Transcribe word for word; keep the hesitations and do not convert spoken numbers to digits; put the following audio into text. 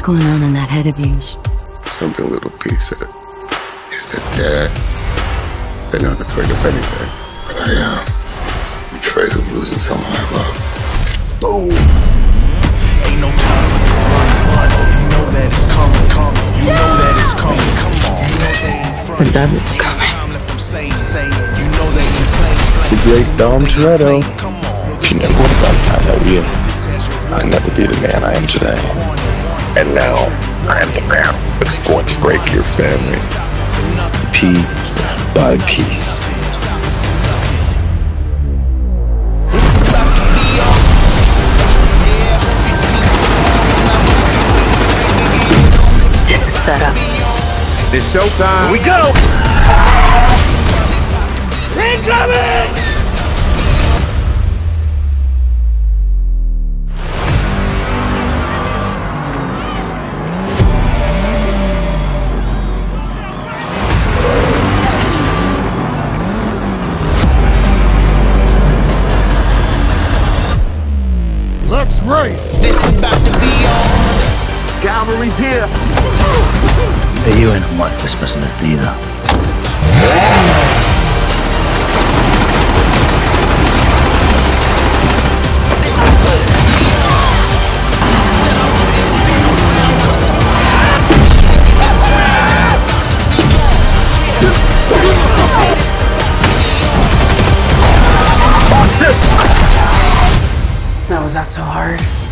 going on in that head of yours? Something little P said. He said, Dad, they're not afraid of anything, but I am. I'm afraid of losing someone I love. Boom! Ain't no time for the run, run. You know that it's coming, coming. You know that it's coming, come on. You know they ain't front. The dad is coming. You know they ain't playing. The great Dom Toretto. If you never would have gone down that year, I'd never be the man I am today. And now, I am the man that's going to break your family. Piece by piece. It's a setup. It's showtime. We go! Incoming! Let's race! This about to be on. Cavalry's here! Hey, you ain't a white Christmas list either. Now, was that so hard?